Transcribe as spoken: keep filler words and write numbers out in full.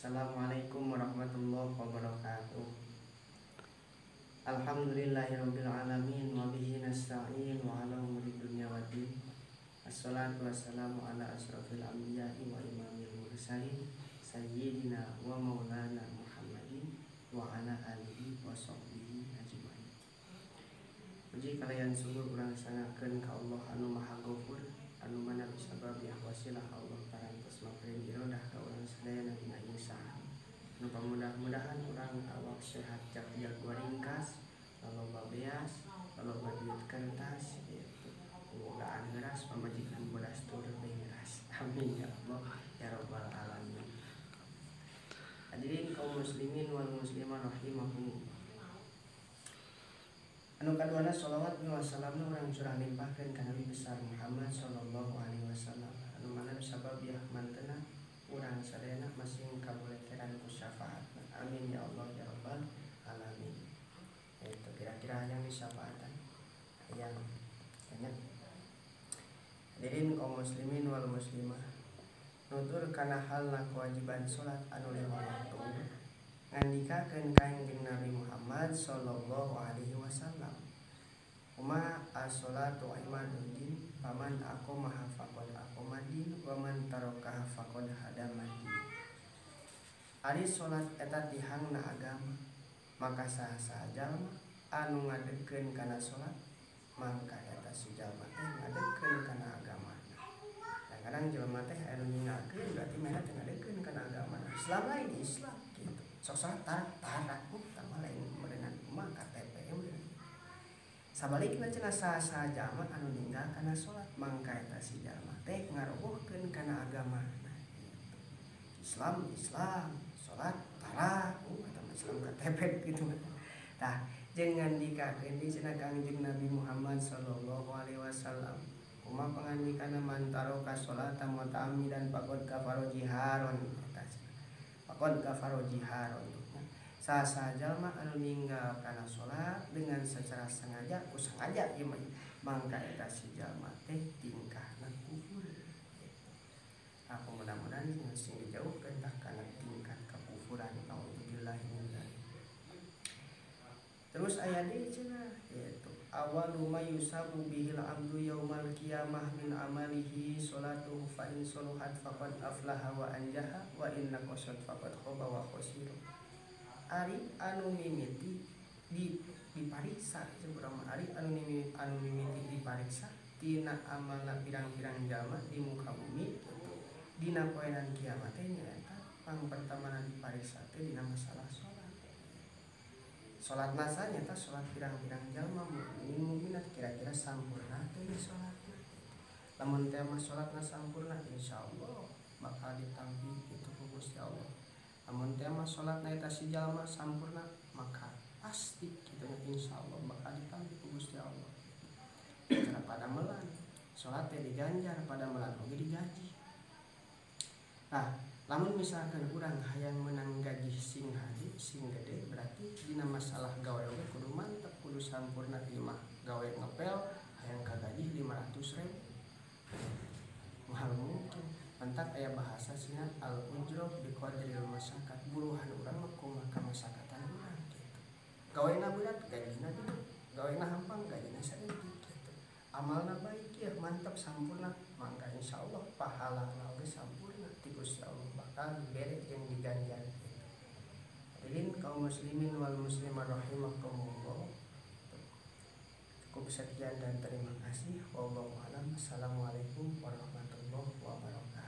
Assalamualaikum warahmatullahi wabarakatuh. Alhamdulillahirabbil alamin wa bihi nasta'in wa ala umuri dunya waddin. Assalatu wassalamu ala asrofil anbiya'i wa imamil mursalin sayyidina wa maulana Muhammadin wa ala alihi wa sahbihi ajmain. Puji kalian sungguh urang sangakeun ka Allah anu Maha Ghafur, anu mana bisabab ya wasilah Allah parantos maparing irodah ka urang sadayana dina insaan. Nu pamudah-mudahan urang awak sehat jak jago ringkas, laloba beas, laloba duit kertas, yaitu kemudahan geras pamajikan beras tur beras. Amin ya Allah ya rabbal alamin. Hadirin kaum muslimin wal muslimat rahimahumullah. Anu kaduana sholawat wa salamna urang curah limpahkeun ka Nabi besar Muhammad sallallahu alaihi wasallam. Anu mana sabab ya mantena urang sadayana masing kabulekeran ku syafaat. Amin ya Allah ya rabbal alamin. Itu kira-kira yang disyafaatan yang banyak. Hadirin kaum muslimin wal muslimah, nutur kana halna kewajiban salat anu lima waktu ngandikakeun Kanjeng Nabi Muhammad sallallahu alaihi wasallam, uma as-sholatu imaduddin paman aqamaha faqad aqamadin wa man tarakaha faqad hadamadin. Ari salat eta tihangna agama, maka saha-saha jalma anu ngadekeun kana salat mangka eta si jalma teh ngadekeun kana agamana. Kadang-kadang jalma teh anu nyinggakeun berarti mena teh ngadekeun kana agamana. Islam lain Islam gitu. Sok salat tarak utama lain merenang mah K T P meureun. Sabalikna cenah saha-saha jalma anu ninggal kana salat mangka eta si jalma teh ngarobohkeun kana agamana. Islam Islam, salat tarak, uh eta mah Islam K T P gitu. Tah, jeung ngandikakeun di cenah Kangjeng Nabi Muhammad sallallahu alaihi wasallam, kumaha pangandikana man taroka sholata muta'ammidan faqad kafara jiharon. Faqad kafara jiharon. Saha-saha jalma anu ninggal kana salat dengan secara sengaja, ku sengaja ieu mah mangka eta si jalma teh tingkahna kufur. Aku mudah-mudahan sing dijauhkeun tah kana tingkat kekufuran. Nauzubillah min dzalik. Terus aya deui cenah yaitu awalu ma yusabu bihil abdu yaumal qiyamah min amalihi sholatuhu fa in sholuhat faqad aflaha wa anjaha wa in naqasat faqad khaba wa khasira. Ari anu mimiti di dipariksa seberapa ari anu mimiti anu mimiti dipariksa tina amalna pirang-pirang jalma di muka bumi dina poenan kiamat teh nyaeta pang pertamana dipariksa teh dina masalah salat. Salat nasa nyata salat pirang-pirang jalma mukmin mukminat kira-kira sampurna teh salatna. Lamun teh mah salatna sampurna insyaallah bakal ditampi itu ku Gusti Allah. Lamun teh mah salatna eta si jalma sampurna maka pasti kitu insyaallah bakal ditampi ku Gusti Allah. Cara pada melan salat teh diganjar, pada melan oge digaji. Nah, lamun misalkan urang hayang menang gaji sing haji sing gede, berarti dina masalah gawe oge kudu mantep, kudu sampurna ieu mah gawe ngepel hayang kagaji lima ratus ribu. Mahal mungkin. Mantak aya bahasa sina al ujroh bi qadril masyakat, buruhan urang mah kumaha masakatan urang gitu. Gaweuna berat gajina gitu, gaweuna hampang gajina saeutik gitu. Amalna baik ya mantap sampurna, mangka insyaallah pahalana oge sampurna ti Gusti Allah bakal dibere jeung diganjar gitu. Hadirin kaum muslimin wal muslimat rahimakumullah. Cukup sekian dan terima kasih. Wallahu a'lam. Assalamualaikum warahmatullahi wabarakatuh.